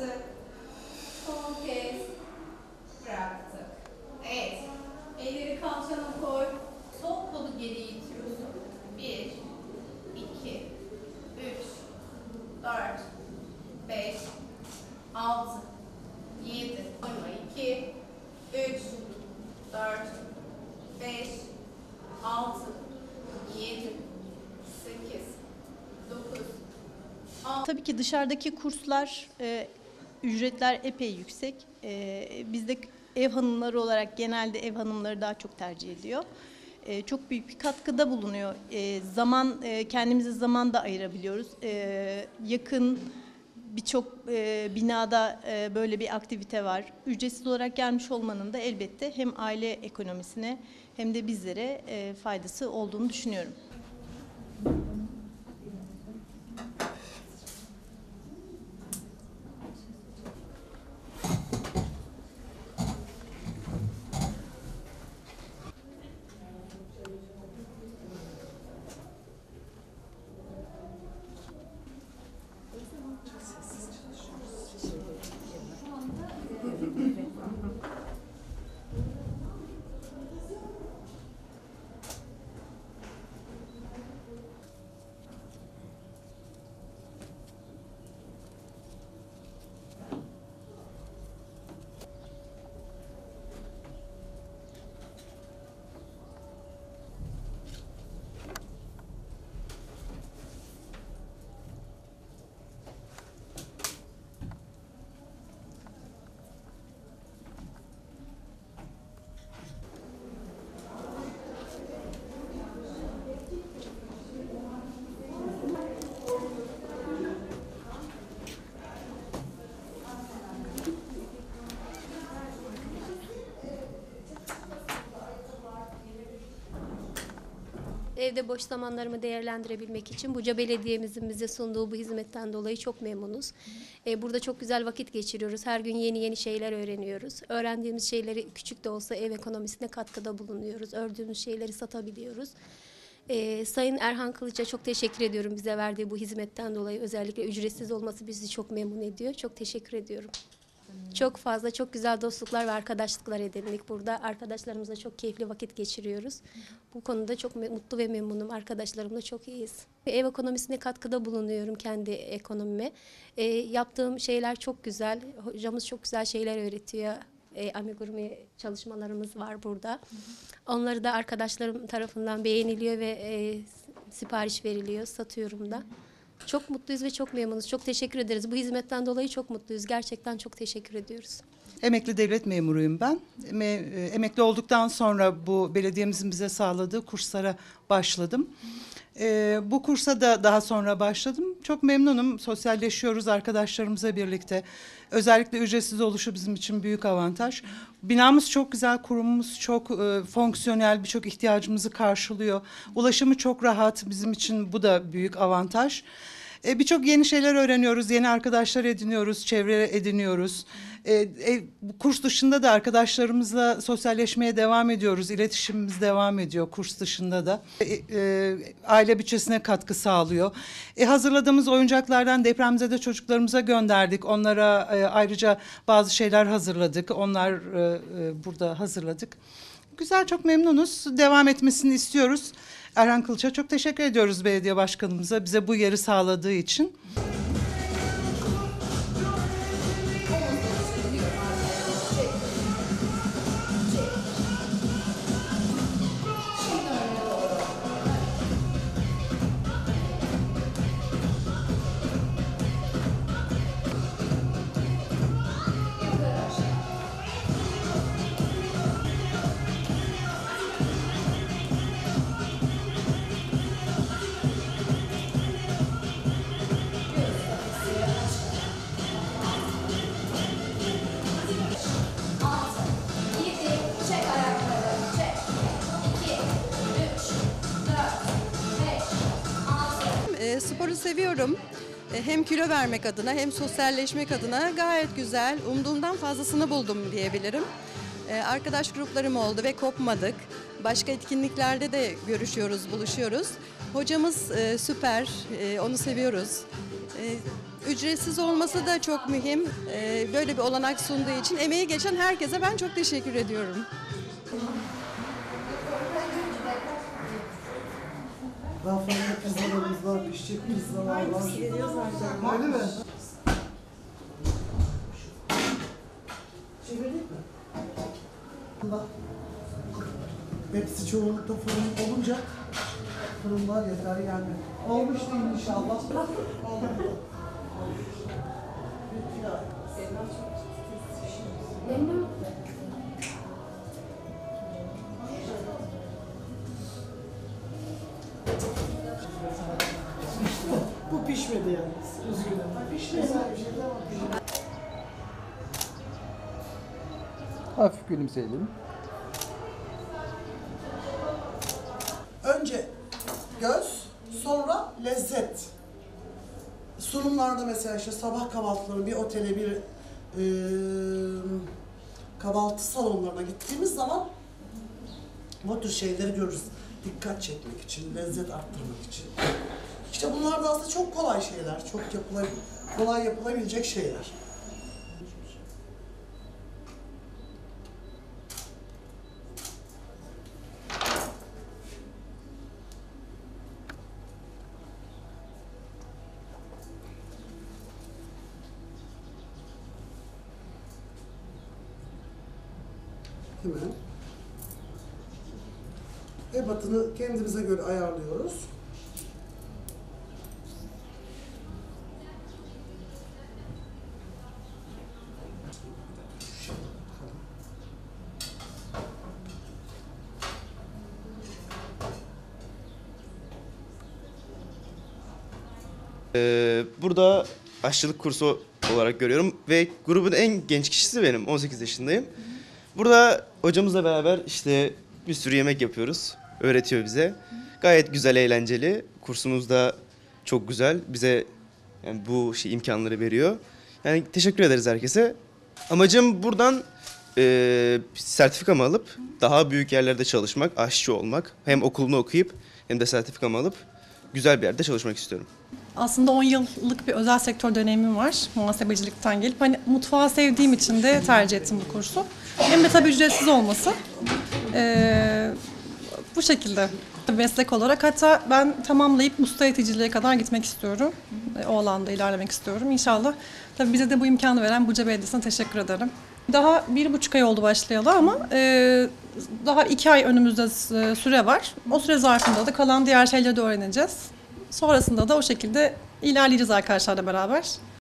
yaptık. Son kez bıraktık. Evet. Elleri kalçana koy. Sol kolu geri itiyorsun. 1, 2, 3, 4, 5, 6, 7, 2, 3, 4, 5, 6, 7, 8, 9, 10. Tabii ki dışarıdaki kurslar, ücretler epey yüksek. Biz de ev hanımları olarak genelde ev hanımları daha çok tercih ediyor. Çok büyük bir katkıda bulunuyor. Kendimize zaman da ayırabiliyoruz. Yakın birçok binada böyle bir aktivite var. Ücretsiz olarak gelmiş olmanın da elbette hem aile ekonomisine hem de bizlere faydası olduğunu düşünüyorum. Evde boş zamanlarımı değerlendirebilmek için Buca Belediye'mizin bize sunduğu bu hizmetten dolayı çok memnunuz. Burada çok güzel vakit geçiriyoruz. Her gün yeni yeni şeyler öğreniyoruz. Öğrendiğimiz şeyleri küçük de olsa ev ekonomisine katkıda bulunuyoruz. Ördüğümüz şeyleri satabiliyoruz. Sayın Erhan Kılıç'a çok teşekkür ediyorum bize verdiği bu hizmetten dolayı. Özellikle ücretsiz olması bizi çok memnun ediyor. Çok teşekkür ediyorum. Çok fazla, çok güzel dostluklar ve arkadaşlıklar edindik burada. Arkadaşlarımızla çok keyifli vakit geçiriyoruz. Bu konuda çok mutlu ve memnunum. Arkadaşlarımla çok iyiyiz. Ev ekonomisine katkıda bulunuyorum kendi ekonomime. Yaptığım şeyler çok güzel. Hocamız çok güzel şeyler öğretiyor. Amigurumi çalışmalarımız var burada. Onları da arkadaşlarım tarafından beğeniliyor ve sipariş veriliyor. Satıyorum da. Çok mutluyuz ve çok memnunuz. Çok teşekkür ederiz. Bu hizmetten dolayı çok mutluyuz. Gerçekten çok teşekkür ediyoruz. Emekli devlet memuruyum ben. Emekli olduktan sonra bu belediyemizin bize sağladığı kurslara başladım. Bu kursa da daha sonra başladım. Çok memnunum. Sosyalleşiyoruz arkadaşlarımızla birlikte. Özellikle ücretsiz oluşu bizim için büyük avantaj. Binamız çok güzel, kurumumuz çok fonksiyonel, birçok ihtiyacımızı karşılıyor. Ulaşımı çok rahat, bizim için bu da büyük avantaj. Birçok yeni şeyler öğreniyoruz, yeni arkadaşlar ediniyoruz, çevre ediniyoruz. Kurs dışında da arkadaşlarımızla sosyalleşmeye devam ediyoruz, iletişimimiz devam ediyor kurs dışında da. Aile bütçesine katkı sağlıyor. Hazırladığımız oyuncaklardan depremzede çocuklarımıza gönderdik. Onlara ayrıca bazı şeyler hazırladık, onlar burada hazırladık. Güzel, çok memnunuz, devam etmesini istiyoruz. Erhan Kılıç'a çok teşekkür ediyoruz belediye başkanımıza bize bu yeri sağladığı için. Sporu seviyorum. Hem kilo vermek adına hem sosyalleşmek adına gayet güzel. Umduğumdan fazlasını buldum diyebilirim. Arkadaş gruplarım oldu ve kopmadık. Başka etkinliklerde de görüşüyoruz, buluşuyoruz. Hocamız süper, onu seviyoruz. Ücretsiz olması da çok mühim. Böyle bir olanak sunduğu için emeği geçen herkese ben çok teşekkür ediyorum. Daha fazla pizzalarımız var, pişecek pizzalar var. Öyle mi? Çevirdik mi? Hepsi çoğunlukla fırın olunca fırınlar yeter yani. Olmuş değil inşallah. Oldu. Bu pişmedi yani. Üzgünüm. Pişmedi. Hafif gülümseyelim. Önce göz, sonra lezzet. Sunumlarda mesela işte sabah kahvaltıları bir otele, bir kahvaltı salonlarına gittiğimiz zaman bu tür şeyleri görürüz. Dikkat çekmek için, lezzet arttırmak için. İşte bunlar da aslında çok kolay şeyler, çok kolay yapılabilecek şeyler. Hemen ebatını kendimize göre ayarlıyoruz. Burada aşçılık kursu olarak görüyorum ve grubun en genç kişisi benim. 18 yaşındayım. Burada hocamızla beraber işte bir sürü yemek yapıyoruz. Öğretiyor bize. Gayet güzel, eğlenceli. Kursumuz da çok güzel. Bize yani bu imkanları veriyor. Yani teşekkür ederiz herkese. Amacım buradan sertifikamı alıp daha büyük yerlerde çalışmak, aşçı olmak. Hem okulunu okuyup hem de sertifikamı alıp güzel bir yerde çalışmak istiyorum. Aslında 10 yıllık bir özel sektör deneyimim var muhasebecilikten gelip. Hani mutfağı sevdiğim için de tercih ettim bu kursu. Hem de tabii ücretsiz olması. Bu şekilde meslek olarak hatta ben tamamlayıp usta eğiticiliğe kadar gitmek istiyorum. O alanda ilerlemek istiyorum. İnşallah tabii bize de bu imkanı veren Buca Belediyesi'ne teşekkür ederim. Daha 1,5 ay oldu başlayalı ama daha 2 ay önümüzde süre var. O süre zarfında da kalan diğer şeyleri de öğreneceğiz. Sonrasında da o şekilde ilerleyeceğiz arkadaşlarla beraber.